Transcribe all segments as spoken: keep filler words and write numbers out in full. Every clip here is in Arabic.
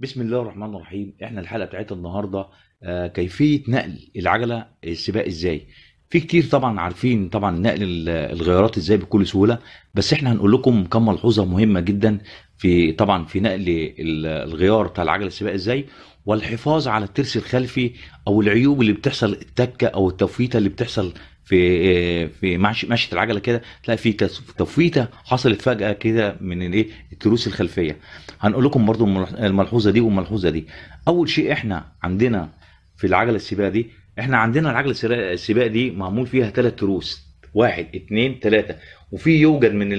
بسم الله الرحمن الرحيم. احنا الحلقه بتاعتنا النهارده آه، كيفيه نقل العجله السباق ازاي. في كتير طبعا عارفين طبعا نقل ال- الغيارات ازاي بكل سهوله، بس احنا هنقول لكم كم ملحوظه مهمه جدا في طبعا في نقل ال- الغيار بتاع العجله السباق ازاي، والحفاظ على الترس الخلفي او العيوب اللي بتحصل، التكه او التفويته اللي بتحصل في آه، في ماشيه ماشية العجله كده، تلاقي في تس- تفويته حصلت فجاه كده من الايه التروس الخلفيه. هنقول لكم برضو الملح- الملحوظه دي والملحوظه دي. اول شيء احنا عندنا في العجله السباق دي، احنا عندنا العجله السرا- السباق دي معمول فيها ثلاث تروس، واحد اتنين تلاته، وفي يوجد من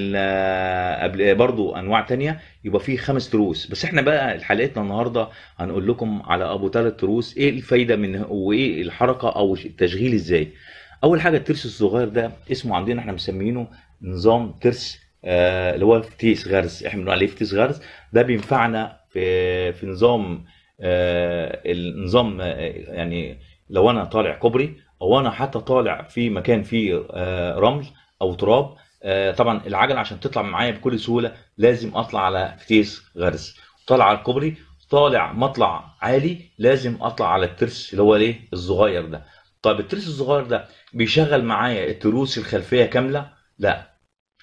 ال- قبل برضو انواع تانية يبقى فيه خمس تروس. بس احنا بقى حلقتنا النهارده هنقول لكم على ابو ثلاث تروس، ايه الفايده منه وايه الحركه او التشغيل ازاي. اول حاجه الترس الصغير ده اسمه عندنا احنا مسمينه نظام ترس، آه اللي هو فتيس غرز، احنا بنقول عليه فتيس غرز. ده بينفعنا في في نظام آه النظام آه يعني لو انا طالع كوبري او انا حتى طالع في مكان فيه آه رمل او تراب. آه طبعا العجله عشان تطلع معايا بكل سهوله لازم اطلع على فتيس غرز. طالع على الكوبري، طالع مطلع عالي، لازم اطلع على الترس اللي هو الايه الصغير ده. طيب الترس الصغير ده بيشغل معايا التروس الخلفيه كامله؟ لا.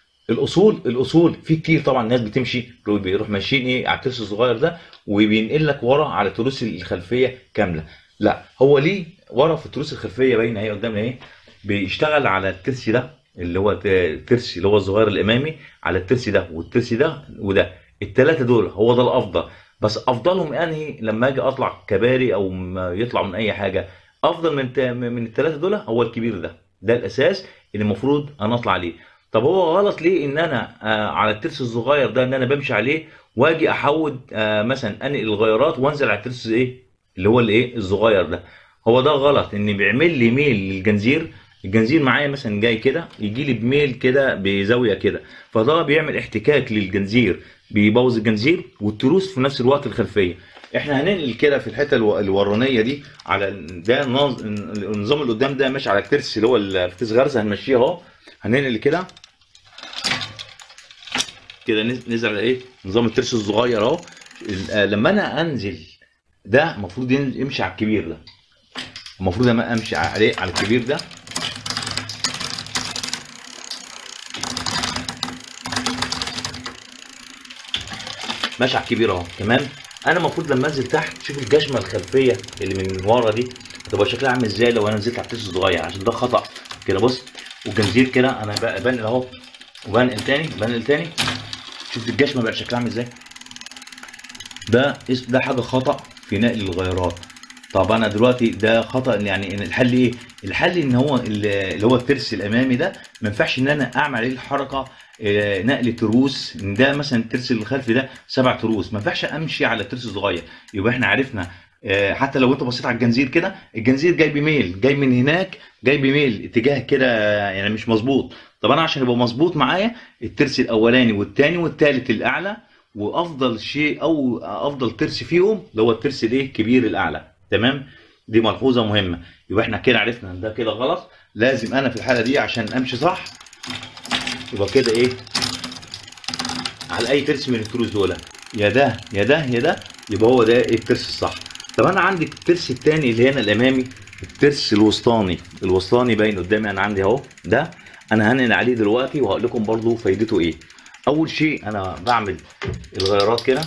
الاصول الاصول في كتير طبعا ناس بتمشي بيروح ماشيين ايه على الترس الصغير ده وبينقل لك ورا على التروس الخلفيه كامله. لا، هو ليه ورا في التروس الخلفيه باينه اهي قدامنا اهي، بيشتغل على الترس ده اللي هو الترس اللي هو الصغير الامامي، على الترس ده والترس ده وده، الثلاثه دول هو ده الافضل. بس افضلهم انهي لما اجي اطلع كباري او ما يطلع من اي حاجه؟ افضل من من الثلاثه دول هو الكبير ده، ده الاساس اللي المفروض انا اطلع عليه. طب هو غلط ليه ان انا آه على الترس الصغير ده ان انا بمشي عليه واجي احود آه مثلا انقل الغيارات وانزل على الترس ايه اللي هو الايه الصغير ده؟ هو ده غلط، ان بيعمل لي ميل للجنزير. الجنزير معايا مثلا جاي كده يجي لي بميل كده بزاويه كده، فده بيعمل احتكاك للجنزير، بيبوظ الجنزير والتروس في نفس الوقت الخلفيه. احنا هننقل كده في الحته الو- الورانيه دي على ده النظ- النظام اللي قدام ده ماشي على الترس اللي هو الفتيس غرزه، هنمشيه اهو. هننقل كده كده نز- نزل على ايه نظام الترس الصغير اهو. ال- آه، لما انا انزل ده المفروض ين- يمشي على الكبير ده، المفروض لما امشي عليه على الكبير ده. ماشي على الكبير اهو تمام. انا المفروض لما انزل تحت شوف الجشمه الخلفيه اللي من ورا دي هتبقى شكلها عامل ازاي لو انا نزلت على الترس الصغير، عشان ده خطا كده. بص، والجنزير كده انا بقى بنقل اهو وبنقل تاني بنقل تاني، شوف الجشمه بقى شكلها عامل ازاي. ده اس- ده حاجه خطا في نقل الغيارات. طب انا دلوقتي ده خطا، يعني ان الحل ايه؟ الحل ان هو ال- اللي هو الترس الامامي ده ما ينفعش ان انا اعمل عليه الحركه آه، نقل تروس. إن ده مثلا الترس الخلفي ده سبع تروس، ما ينفعش امشي على الترس الصغير. يبقى احنا عرفنا آه، حتى لو انت بصيت على الجنزير كده، الجنزير جاي بميل، جاي من هناك، جاي بميل اتجاه كده، يعني مش مظبوط. طب انا عشان يبقى مظبوط معايا الترس الاولاني والثاني والثالث الاعلى، وافضل شيء او افضل ترس فيهم اللي هو الترس الايه كبير الاعلى. تمام، دي ملحوظه مهمه. يبقى احنا كده عرفنا ان ده كده غلط. لازم انا في الحاله دي عشان امشي صح يبقى كده ايه على اي ترس من التروس دول، يا ده يا ده يا ده، يبقى هو ده إيه الترس الصح. طب انا عندي الترس الثاني اللي هنا الامامي، الترس الوسطاني. الوسطاني باين قدامي انا عندي اهو ده، انا هنقل عليه دلوقتي وهقول لكم برضو فايدته ايه. اول شيء انا بعمل الغيارات كده،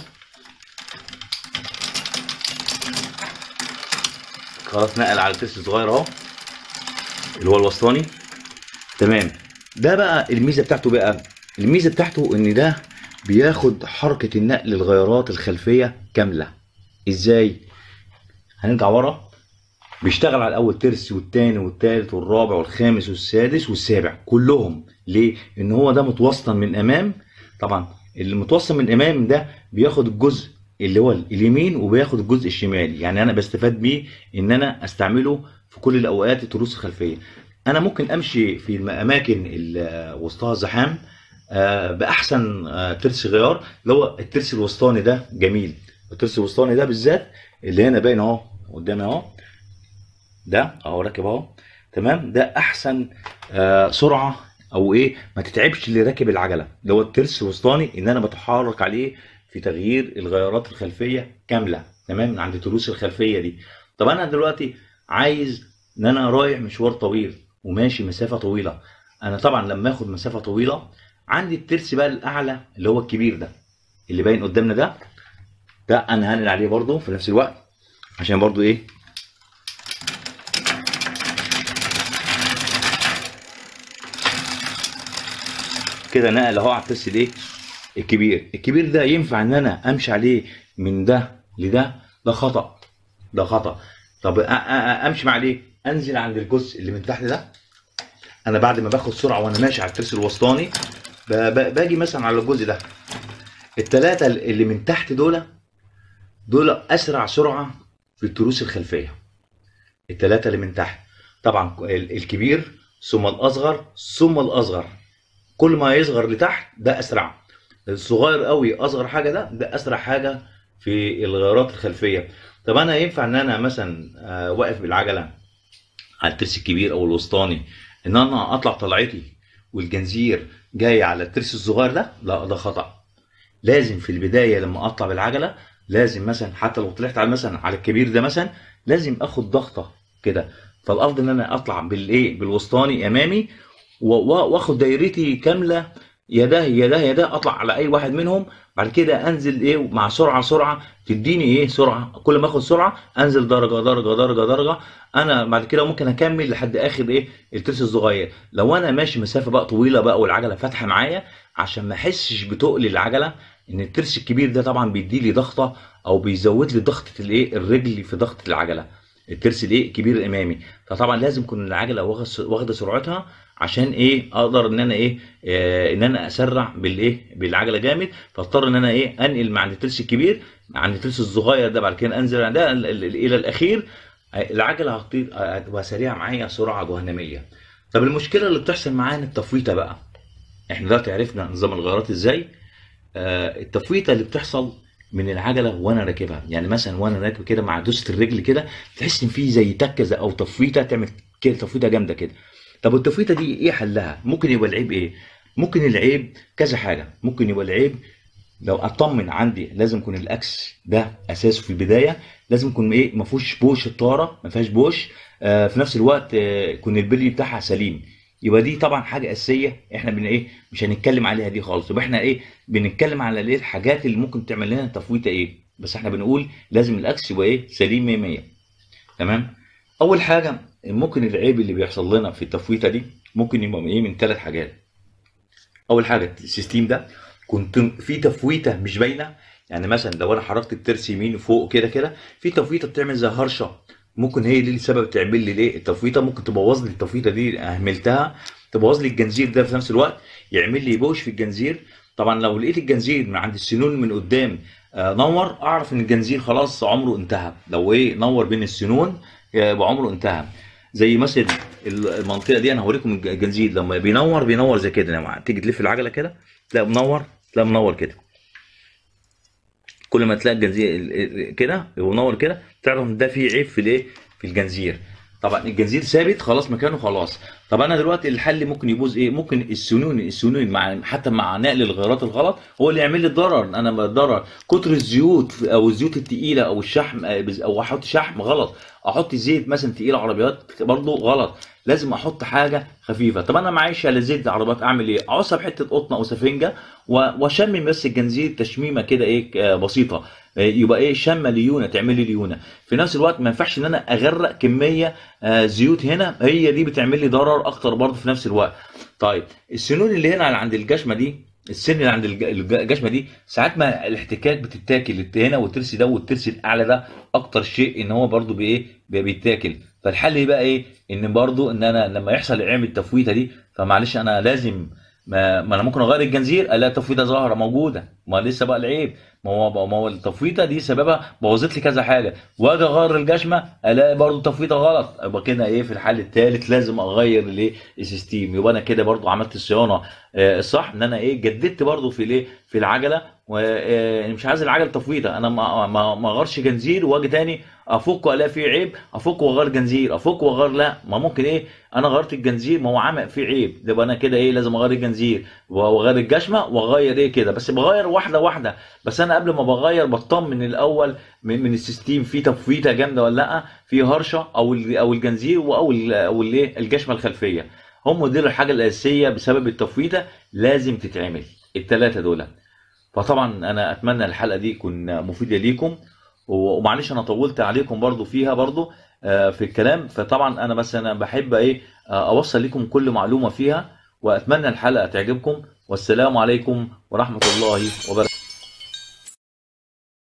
خلاص نقل على الترس الصغير اهو اللي هو الوسطاني. تمام، ده بقى الميزه بتاعته بقى، الميزه بتاعته ان ده بياخد حركه النقل الغيارات الخلفيه كامله. ازاي؟ هنرجع ورا، بيشتغل على اول ترس والتاني والتالت والرابع والخامس والسادس والسابع كلهم. ليه؟ ان هو ده متوسطن من امام. طبعا اللي متوسط من امام ده بياخد الجزء اللي هو اليمين وبياخد الجزء الشمالي، يعني انا بستفاد بيه ان انا استعمله في كل الاوقات التروس الخلفيه. انا ممكن امشي في الاماكن اللي وسطها زحام آه، باحسن آه، ترس غيار اللي هو الترس الوسطاني ده. جميل، الترس الوسطاني ده بالذات اللي هنا باين اهو قدامي اهو، ده اهو راكب اهو. تمام، ده احسن آه سرعه او ايه، ما تتعبش اللي راكب العجله، اللي هو الترس الوسطاني ان انا بتحرك عليه في تغيير الغيارات الخلفيه كامله، تمام، من عند التروس الخلفيه دي. طب انا دلوقتي عايز ان انا رايح مشوار طويل وماشي مسافه طويله. انا طبعا لما اخد مسافه طويله عندي الترس بقى الاعلى اللي هو الكبير ده اللي باين قدامنا ده، ده انا هنقل عليه برضو في نفس الوقت عشان برضو ايه كده نقل اهو على الترس الايه الكبير. الكبير ده ينفع ان انا امشي عليه من ده لده؟ ده خطأ، ده خطأ. طب أ- أ- أ- امشي مع ليه؟ انزل عند الجزء اللي من تحت ده. انا بعد ما باخد سرعه وانا ماشي على الترس الوسطاني ب- ب- باجي مثلا على الجزء ده. الثلاثه اللي من تحت دول دول اسرع سرعه في التروس الخلفيه. الثلاثه اللي من تحت طبعا ال- الكبير ثم الاصغر ثم الاصغر، كل ما يصغر لتحت ده اسرع. الصغير قوي اصغر حاجه ده ده اسرع حاجه في الغيارات الخلفيه. طب انا ينفع ان انا مثلا آه، واقف بالعجله على الترس الكبير او الوسطاني ان انا اطلع طلعتي والجنزير جاي على الترس الصغير ده؟ لا، ده خطأ. لازم في البدايه لما اطلع بالعجله لازم مثلا حتى لو طلعت على مثلا على الكبير ده مثلا لازم اخد ضغطه كده. فالافضل ان انا اطلع بالايه بالوسطاني امامي و- و- واخد دايرتي كامله، يا ده يا ده يا ده، اطلع على اي واحد منهم. بعد كده انزل ايه مع سرعه سرعه تديني ايه سرعه، كل ما اخد سرعه انزل درجه درجه درجه درجه. انا بعد كده ممكن اكمل لحد اخر ايه الترس الصغير. لو انا ماشي مسافه بقى طويله بقى والعجله فاتحه معايا عشان ما احسش بتقل العجله، ان الترس الكبير ده طبعا بيدي لي ضغطه او بيزود لي ضغطه الايه الرجل في ضغطه العجله. الترس الايه الكبير الامامي، فطبعا لازم تكون العجله واخد- واخده سرعتها عشان ايه اقدر ان انا ايه آه ان انا اسرع بالايه بالعجله جامد. فاضطر ان انا ايه انقل مع الترس الكبير عن الترس الصغير ده، بعد كده انزل عن ده ال- ال- الى الاخير. العجله هتطير هتبقى سريعه معايا سرعه جهنميه. طب المشكله اللي بتحصل معانا التفويته بقى. احنا دلوقتي عرفنا نظام الغيارات ازاي. آه التفويته اللي بتحصل من العجله وانا راكبها، يعني مثلا وانا راكب كده مع دوسه الرجل كده تحس ان في زي تكه او تفويته تعمل كده تفويته جامده كده. طب التفويته دي ايه حلها؟ ممكن يبقى العيب ايه؟ ممكن العيب كذا حاجه. ممكن يبقى العيب لو اطمن عندي لازم يكون الاكس ده اساسه في البدايه لازم يكون ايه ما فيهوش بوش، الطاره ما فيهاش بوش. آه في نفس الوقت آه يكون البلي بتاعها سليم. يبقى دي طبعا حاجه اساسيه احنا بن ايه مش هنتكلم عليها دي خالص. يبقى احنا ايه بنتكلم على ايه الحاجات اللي ممكن تعمل لنا تفويته ايه، بس احنا بنقول لازم الاكس يبقى ايه سليم مية مية. تمام. اول حاجه ممكن العيب اللي بيحصل لنا في التفويته دي ممكن يبقى من ايه من ثلاث حاجات. اول حاجه السيستم ده كنت في تفويته مش باينه، يعني مثلا لو انا حركت الترس يمين فوق كده كده في تفويته بتعمل زي هرشه، ممكن هي دي السبب تعمل لي ليه التفويته. ممكن تبوظ لي التفويته دي اهملتها تبوظ لي الجنزير ده في نفس الوقت يعمل لي بوش في الجنزير. طبعا لو لقيت الجنزير من عند السنون من قدام آه، نور اعرف ان الجنزير خلاص عمره انتهى. لو ايه نور بين السنون يبقى عمره انتهى. زي مثلا المنطقه دي انا هوريكم الجنزير لما بينور بينور زي كده، يعني تيجي تلف العجله كده تلاقي منور تلاقي منور كده. كل ما تلاقي الجنزير كده هو منور كده تعرف ان ده فيه عيب في الايه في الجنزير. طبعا الجنزير ثابت خلاص مكانه خلاص. طب انا دلوقتي الحل ممكن يبوظ ايه؟ ممكن السنون السنون مع حتى مع نقل الغيارات الغلط هو اللي يعمل لي الضرر. انا بتضرر كتر الزيوت او الزيوت التقيله او الشحم او احط شحم غلط، احط زيت مثلا تقيل عربيات برضو غلط. لازم احط حاجه خفيفه. طب انا معيش على زيت عربيات اعمل ايه؟ اعصب حته قطنه او سفنجه واشمم بس الجنزير تشميمه كده ايه بسيطه يبقى ايه شمه ليونه تعمل لي ليونه. في نفس الوقت ما ينفعش ان انا اغرق كميه آه زيوت هنا هي دي بتعمل لي ضرر اكتر برضه في نفس الوقت. طيب السنون اللي هنا عند الجشمه دي السن اللي عند الجشمه دي ساعات ما الاحتكاك بتتاكل هنا والترس ده والترس الاعلى ده اكتر شيء ان هو برضه بايه بيتاكل. فالحل بقى ايه ان برضه ان انا لما يحصل عيب التفويته دي فمعلش انا لازم ما, ما انا ممكن اغير الجنزير الاقي تفويته ظاهره موجوده. ما لسه بقى العيب ما هو ما هو التفويته دي سببها بوظت لي كذا حاجه واجي اغير الجشمه الاقي برضه تفويته غلط. يبقى كده ايه في الحل الثالث لازم اغير الايه السيستم. يبقى انا كده برضه عملت الصيانه آه الصح ان انا ايه جددت برضه في الايه في العجله ومش عايز العجل تفويضه، انا ما ما ما اغيرش جنزير واجي تاني افك والاقي فيه عيب، افك واغير جنزير، افك واغير، لا، ما ممكن ايه، انا غيرت الجنزير ما هو عمق فيه عيب، ده يبقى انا كده ايه، لازم اغير الجنزير واغير الجشمه واغير ايه كده، بس بغير واحده واحده. بس انا قبل ما بغير بطمن الاول من, من السيستم، فيه تفويته جامده ولا لا، فيه هرشه، او ال- او الجنزير او ال- او الايه الجشمه الخلفيه. هم دول الحاجه الاساسيه بسبب التفويته لازم تتعمل، الثلاثه دول. فطبعا انا اتمنى الحلقه دي تكون مفيده ليكم، ومعلش انا طولت عليكم برضو فيها برضو آه، في الكلام. فطبعا انا بس انا بحب ايه آه، اوصل لكم كل معلومه فيها، واتمنى الحلقه تعجبكم. والسلام عليكم ورحمه الله وبركاته.